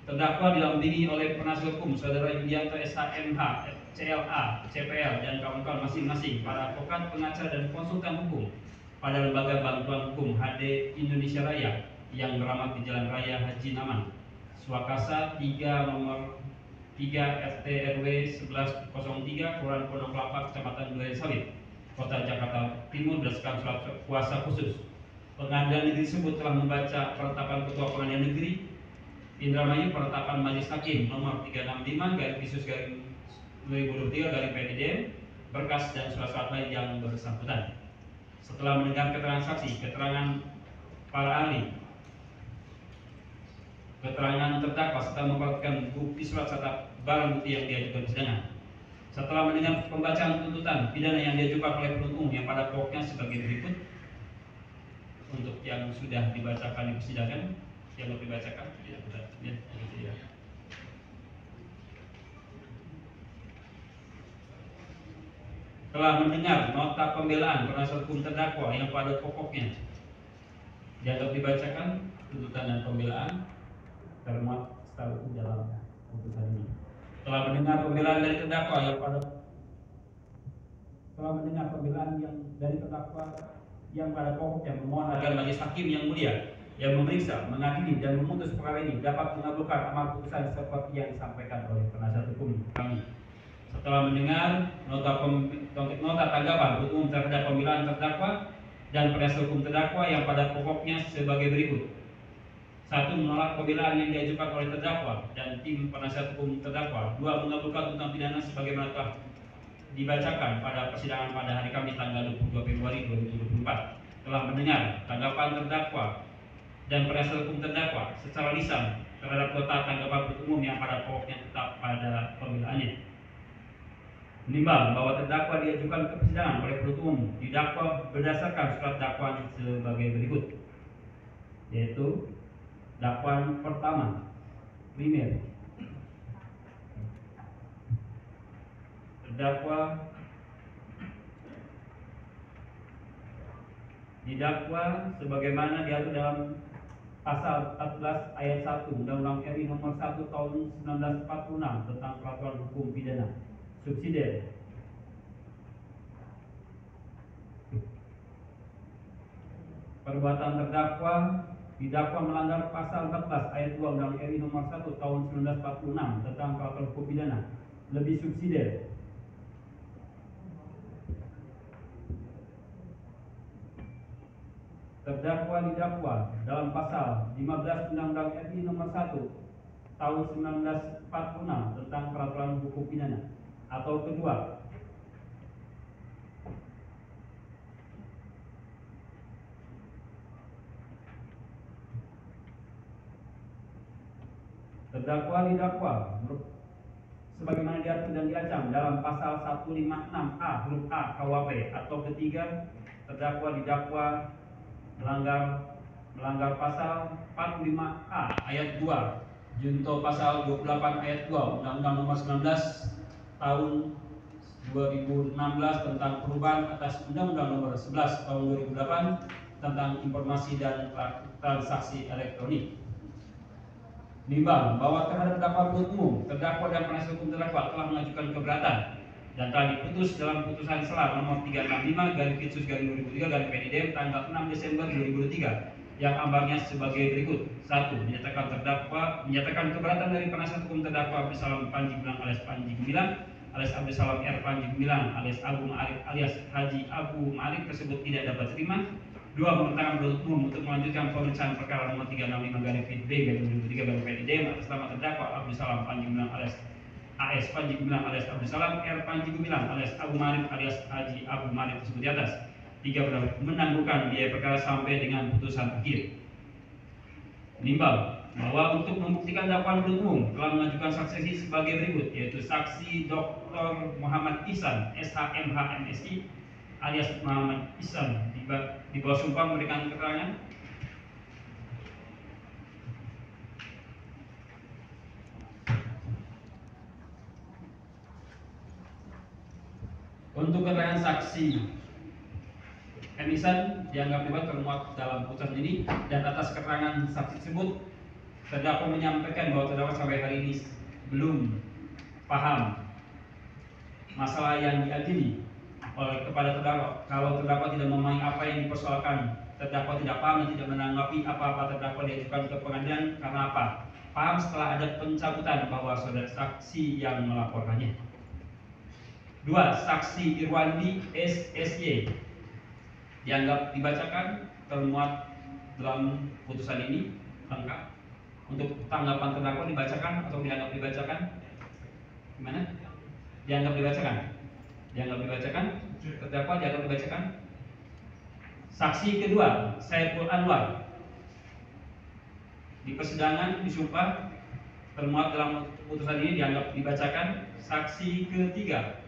Terdakwa didampingi oleh penasihat hukum Saudara Yudianto SHMH, CLA, CPL, dan kawan-kawan masing-masing, para advokat, pengacara, dan konsultan hukum pada Lembaga Bantuan Hukum HD Indonesia Raya yang beramat di Jalan Raya Haji Naman, Swakasa 3 nomor 3 RT RW 1103 Kelurahan Pondok Kelapa, Kecamatan Duren Sawit, Kota Jakarta Timur berdasarkan surat kuasa khusus. Pengadilan negeri tersebut telah membaca penetapan Ketua Pengadilan Negeri Indramayu, penetapan Majelis Hakim nomor 365/2023/PDDM, berkas dan surat-surat lain yang bersangkutan. Setelah mendengar keterangan saksi, keterangan para ahli, keterangan terdakwa serta memperhatikan bukti surat serta barang bukti yang diajukan persidangan. Setelah mendengar pembacaan tuntutan pidana yang diajukan oleh penuntut umum yang pada pokoknya sebagai berikut. Untuk yang sudah dibacakan di persidangan, yang belum dibacakan, ya, gitu ya. Telah mendengar nota pembelaan penasihat hukum terdakwa yang pada pokoknya dianggap dibacakan tuntutan dan pembelaan termuat secara utuh dalam putusan ini. Telah mendengar pembelaan dari terdakwa yang pada yang pada pokoknya memohon agar Majelis Hakim yang mulia yang memeriksa, mengadili, dan memutus perkara ini dapat mengabulkan amar putusan seperti yang disampaikan oleh penasihat hukum kami. Setelah mendengar nota tanggapan penuntut umum terhadap pembelaan terdakwa dan penasihat hukum terdakwa yang pada pokoknya sebagai berikut. 1. Menolak pembelaan yang diajukan oleh terdakwa dan tim penasihat hukum terdakwa. 2. Mengabulkan tuntutan pidana sebagaimana telah dibacakan pada persidangan pada hari Kamis tanggal 22 Februari 2024. Telah mendengar tanggapan terdakwa dan penasihat hukum terdakwa secara lisan terhadap nota tanggapan penuntut umum yang pada pokoknya tetap pada pembelaannya. Menimbang bahwa terdakwa diajukan ke persidangan oleh penuntut umum didakwa berdasarkan surat dakwaan sebagai berikut, yaitu dakwaan pertama primer. Terdakwa didakwa sebagaimana diatur dalam pasal 14 ayat 1 Undang-Undang RI nomor 1 tahun 1946 tentang peraturan hukum pidana subsidiar. Perbuatan terdakwa didakwa melanggar pasal 14 ayat 2 Undang-Undang RI nomor 1 tahun 1946 tentang peraturan hukum pidana lebih subsidiar. Terdakwa didakwa dalam pasal 15 Undang-Undang RI nomor 1 tahun 1946 tentang peraturan hukum pidana. Atau kedua, terdakwa didakwa sebagaimana diatur dan diancam dalam pasal 156A huruf A KUHP. Atau ketiga, terdakwa didakwa melanggar pasal 45A ayat 2 junto pasal 28 ayat 2 Undang-Undang nomor 19 tahun 2016 tentang perubahan atas Undang-Undang nomor 11 tahun 2008 tentang informasi dan transaksi elektronik. Nimbang bahwa terhadap terdakwa penuntut umum, terdakwa dan penasihat hukum terdakwa telah mengajukan keberatan dan telah diputus dalam putusan SELAR nomor 365/2003/PDDM tanggal 6 Desember 2023 yang ambarnya sebagai berikut. 1. Menyatakan keberatan dari penasihat hukum terdakwa Abdul Salam Panji Gumilang alias Panji Gumilang alias Abdul Salam R Panji Gumilang alias Abu Ma'arif alias Haji Abu Ma'arif tersebut tidak dapat terima. 2. Memerintahkan penuntut umum untuk melanjutkan pemeriksaan perkara nomor 365/2003/PDDM atas nama terdakwa Abdul Salam Panji Gumilang alias AS Panji Gumilang alias Abdul Salam R Panji Gumilang alias Abu Ma'arif alias Haji Abu Ma'arif tersebut di atas. 3. Menangguhkan biaya perkara sampai dengan putusan akhir. Menimbang bahwa untuk membuktikan dakwaan penuntut umum telah mengajukan saksi sebagai berikut, yaitu saksi Dr. Muhammad Ihsan SHMH MSI alias Muhammad Ihsan di bawah sumpah memberikan keterangan. Untuk keterangan saksi Ihsan dianggap termuat dalam putusan ini, dan atas keterangan saksi tersebut Terdakwa menyampaikan bahwa terdakwa sampai hari ini belum paham masalah yang diadili oleh kepada terdakwa. Kalau terdakwa tidak memahami apa yang dipersoalkan, terdakwa tidak paham dan tidak menanggapi apa-apa terdakwa diajukan ke pengadilan. Karena apa? Paham setelah ada pencabutan bahwa saudara saksi yang melaporkannya. 2. Saksi Irwandi SSY dianggap dibacakan, termuat dalam putusan ini lengkap. Untuk tanggapan terdakwa dibacakan atau dianggap dibacakan? Gimana? Dianggap dibacakan. Dianggap dibacakan. Terdakwa dianggap dibacakan. Saksi kedua, Saiful Anwar, di persidangan disumpah, termuat dalam putusan ini dianggap dibacakan. Saksi ketiga,